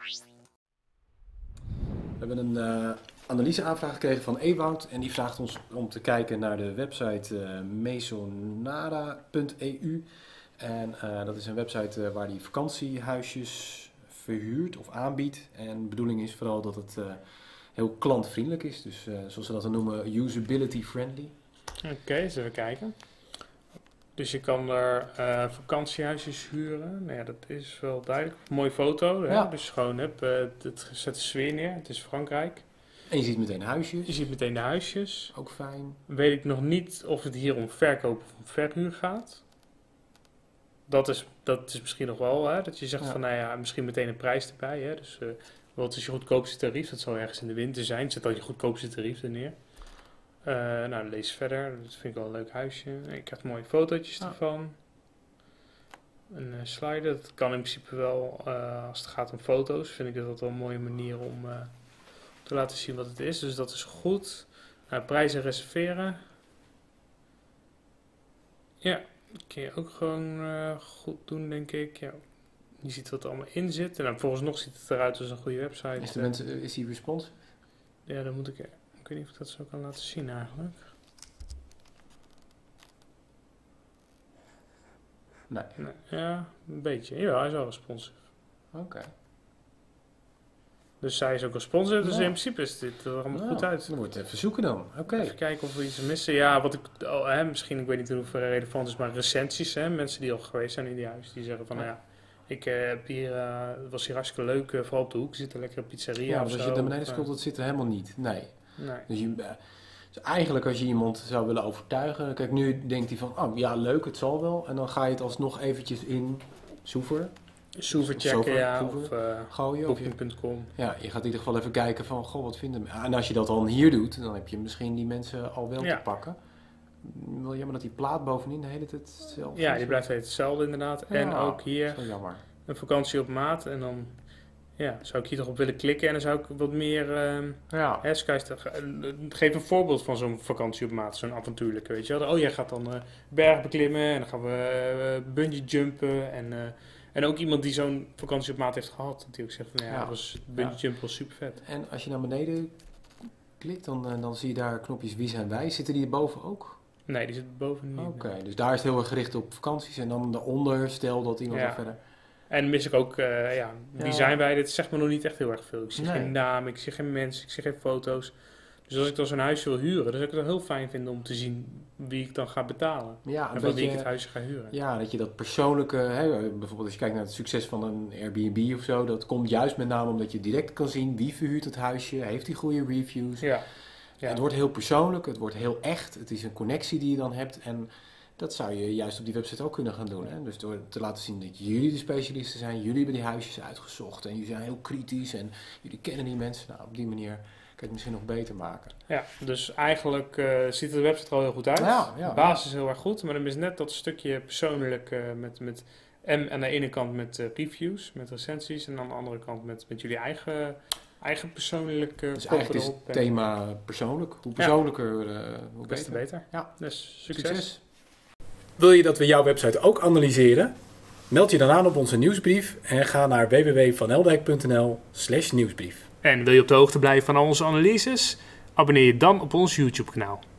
We hebben een analyseaanvraag gekregen van Ewout en die vraagt ons om te kijken naar de website mesonara.eu. En dat is een website waar hij vakantiehuisjes verhuurt of aanbiedt. En de bedoeling is vooral dat het heel klantvriendelijk is. Dus zoals ze dat dan noemen, usability friendly. Oké, eens even kijken. Dus je kan er vakantiehuisjes huren. Nou ja, dat is wel duidelijk. Mooie foto. Hè? Ja. Dus gewoon, het zet de sfeer neer. Het is Frankrijk. En je ziet meteen huisjes. Je ziet meteen de huisjes. Ook fijn. Weet ik nog niet of het hier om verkoop of om verhuur gaat. Dat is misschien nog wel, hè? Dat je zegt van, nou ja, misschien meteen een prijs erbij. Hè? Dus wat is je goedkoopste tarief? Dat zal ergens in de winter zijn. Zet dan je goedkoopste tarief er neer. Nou, lees verder. Dat vind ik wel een leuk huisje. Ik krijg mooie fotootjes ervan. Een slider. Dat kan in principe wel, als het gaat om foto's, vind ik dat wel een mooie manier om te laten zien wat het is. Dus dat is goed. Prijzen reserveren. Ja, dat kun je ook gewoon goed doen, denk ik. Ja. Je ziet wat er allemaal in zit. En dan volgens nog ziet het eruit als een goede website. Is die responsive? Ja, dan moet ik weet niet of ik dat zo kan laten zien eigenlijk. Nee. Ja, een beetje. Ja, hij is wel responsive. Oké. Dus zij is ook responsive, dus in principe is dit er allemaal goed uit. Dan moet je even zoeken dan. Oké. Even kijken of we iets missen. Ja, wat ik, misschien, ik weet niet hoeveel relevant is, maar recensies, hè, mensen die al geweest zijn in die huis, die zeggen van, nou ja, ik heb hier, het was hier hartstikke leuk, vooral op de hoek zit een lekkere pizzeria. Ja, dus als je naar beneden scrolt, dat zit er helemaal niet. Nee. Dus, dus eigenlijk als je iemand zou willen overtuigen, kijk, nu denkt hij van, oh ja, leuk, het zal wel. En dan ga je het alsnog eventjes in Soever checken, ja, of gooien. Booking.com. Ja, je gaat in ieder geval even kijken van, goh, wat vinden we? En als je dat dan hier doet, dan heb je misschien die mensen al wel te pakken. Wil je maar dat die plaat bovenin de hele tijd hetzelfde is? Ja, die blijft hetzelfde inderdaad. Ja, en ook hier jammer. Een vakantie op maat. En dan zou ik hier toch op willen klikken. En dan zou ik wat meer... geef een voorbeeld van zo'n vakantie op maat. Zo'n avontuurlijke, weet je wel. Oh, jij gaat dan berg beklimmen. En dan gaan we bungee jumpen. En ook iemand die zo'n vakantie op maat heeft gehad. Die ook zegt van, dat was bungee jumpen was super vet. En als je naar beneden klikt, dan zie je daar knopjes wie zijn wij. Zitten die erboven ook? Nee, die zit boven niet. Oké, dus daar is het heel erg gericht op vakanties. En dan daaronder, stel dat iemand er verder... En mis ik ook, wie zijn wij? Dit zegt me nog niet echt heel erg veel. Ik zie geen naam, ik zie geen mensen, ik zie geen foto's. Dus als ik dan zo'n huis wil huren, dan zou ik het wel heel fijn vinden om te zien wie ik dan ga betalen. Ja, en van wie ik het huis ga huren. Ja, dat je dat persoonlijke, bijvoorbeeld als je kijkt naar het succes van een Airbnb of zo, dat komt juist met name omdat je direct kan zien wie verhuurt het huisje, heeft die goede reviews. Ja. Het wordt heel persoonlijk, het wordt heel echt, het is een connectie die je dan hebt en... Dat zou je juist op die website ook kunnen gaan doen. Hè? Dus door te laten zien dat jullie de specialisten zijn. Jullie hebben die huisjes uitgezocht. En jullie zijn heel kritisch. En jullie kennen die mensen. Nou, op die manier kan je het misschien nog beter maken. Ja, dus eigenlijk ziet de website er al heel goed uit. De basis is heel erg goed. Maar dan is net dat stukje persoonlijk met aan de ene kant met reviews, met recensies. En aan de andere kant met jullie eigen persoonlijke... Dus eigenlijk is het thema persoonlijk. Hoe persoonlijker, hoe beter. Ja, dus succes. Wil je dat we jouw website ook analyseren? Meld je dan aan op onze nieuwsbrief en ga naar www.vaneldijk.nl/nieuwsbrief. En wil je op de hoogte blijven van al onze analyses? Abonneer je dan op ons YouTube kanaal.